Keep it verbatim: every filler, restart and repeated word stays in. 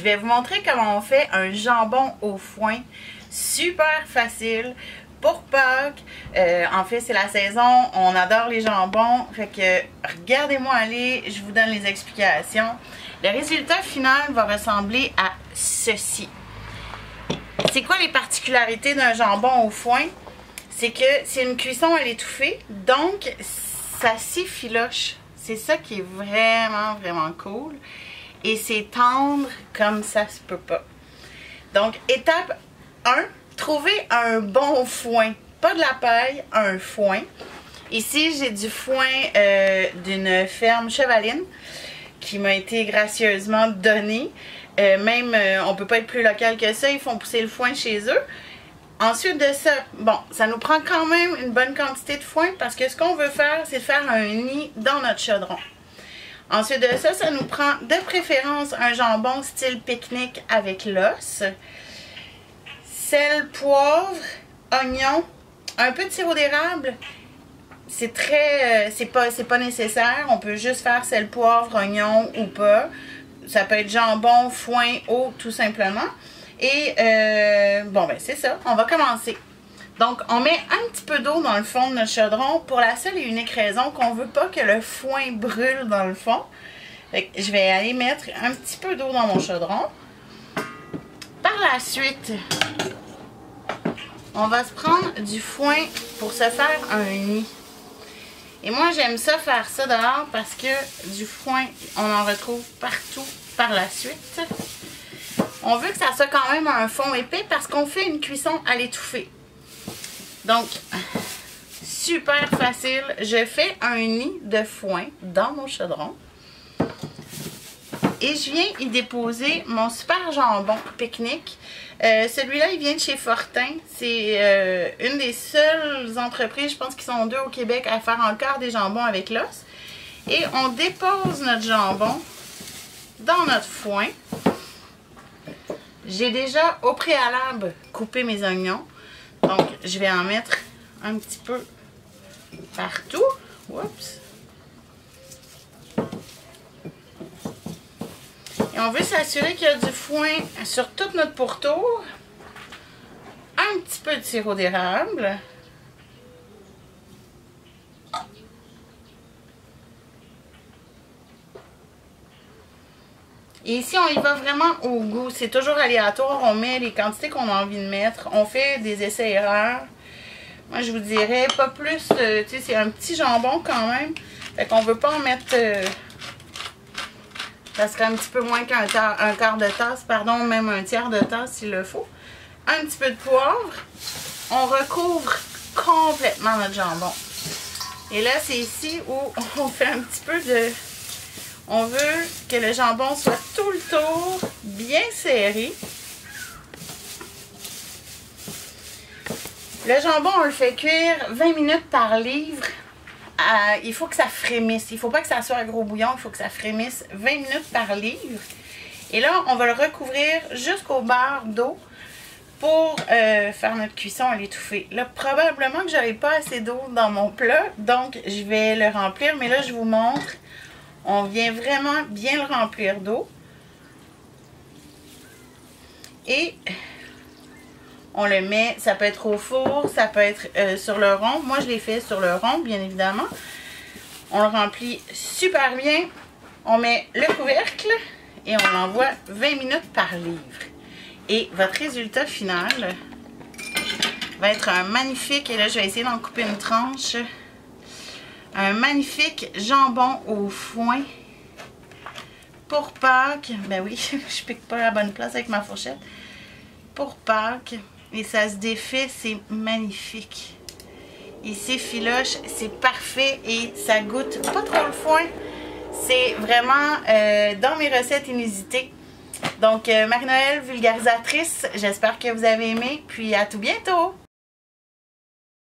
vais vous montrer comment on fait un jambon au foin. Super facile pour Pâques. Euh, en fait, c'est la saison. On adore les jambons. Fait que regardez-moi aller. Je vous donne les explications. Le résultat final va ressembler à ceci. C'est quoi les particularités d'un jambon au foin? C'est que c'est une cuisson à l'étouffée. Donc, ça s'effiloche. C'est ça qui est vraiment, vraiment cool. Et c'est tendre comme ça se peut pas. Donc, étape un, trouver un bon foin. Pas de la paille, un foin. Ici, j'ai du foin euh, d'une ferme chevaline qui m'a été gracieusement donné. Euh, même, euh, on peut pas être plus local que ça. Ils font pousser le foin chez eux. Ensuite de ça, bon, ça nous prend quand même une bonne quantité de foin parce que ce qu'on veut faire, c'est faire un nid dans notre chaudron. Ensuite de ça, ça nous prend de préférence un jambon style pique-nique avec l'os, sel, poivre, oignon, un peu de sirop d'érable. C'est très, euh, c'est pas, c'est pas nécessaire. On peut juste faire sel, poivre, oignon ou pas. Ça peut être jambon, foin, eau, tout simplement. Et euh, bon, ben c'est ça. On va commencer. Donc, on met un petit peu d'eau dans le fond de notre chaudron pour la seule et unique raison qu'on veut pas que le foin brûle dans le fond. Fait que je vais aller mettre un petit peu d'eau dans mon chaudron. Par la suite, on va se prendre du foin pour se faire un nid. Et moi, j'aime ça faire ça dehors parce que du foin, on en retrouve partout par la suite. On veut que ça soit quand même un fond épais parce qu'on fait une cuisson à l'étouffée. Donc, super facile. Je fais un nid de foin dans mon chaudron. Et je viens y déposer mon super jambon pique-nique. Euh, Celui-là, il vient de chez Fortin. C'est euh, une des seules entreprises, je pense qu'ils sont deux au Québec, à faire encore des jambons avec l'os. Et on dépose notre jambon dans notre foin. J'ai déjà au préalable coupé mes oignons. Donc, je vais en mettre un petit peu partout. Oups. Et on veut s'assurer qu'il y a du foin sur tout notre pourtour. Un petit peu de sirop d'érable. Et ici, on y va vraiment au goût. C'est toujours aléatoire. On met les quantités qu'on a envie de mettre. On fait des essais-erreurs. Moi, je vous dirais pas plus. Euh, tu sais, c'est un petit jambon quand même. Fait qu'on veut pas en mettre... Euh, ça serait un petit peu moins qu'un un quart de tasse. Pardon, même un tiers de tasse s'il le faut. Un petit peu de poivre. On recouvre complètement notre jambon. Et là, c'est ici où on fait un petit peu de... On veut que le jambon soit tout le tour bien serré. Le jambon, on le fait cuire vingt minutes par livre. Euh, il faut que ça frémisse. Il ne faut pas que ça soit à gros bouillon. Il faut que ça frémisse vingt minutes par livre. Et là, on va le recouvrir jusqu'au beurre d'eau pour euh, faire notre cuisson à l'étouffée. Là, probablement que je n'avais pas assez d'eau dans mon plat. Donc, je vais le remplir. Mais là, je vous montre... On vient vraiment bien le remplir d'eau. Et on le met, ça peut être au four, ça peut être euh, sur le rond. Moi, je l'ai fait sur le rond, bien évidemment. On le remplit super bien. On met le couvercle et on l'envoie vingt minutes par livre. Et votre résultat final va être un magnifique, et là, je vais essayer d'en couper une tranche. Un magnifique jambon au foin pour Pâques. Ben oui, je pique pas à la bonne place avec ma fourchette. Pour Pâques. Et ça se défait, c'est magnifique. Il s'effiloche, c'est parfait et ça goûte pas trop le foin. C'est vraiment euh, dans mes recettes inusitées. Donc, euh, Marie-Noël, vulgarisatrice, j'espère que vous avez aimé. Puis à tout bientôt!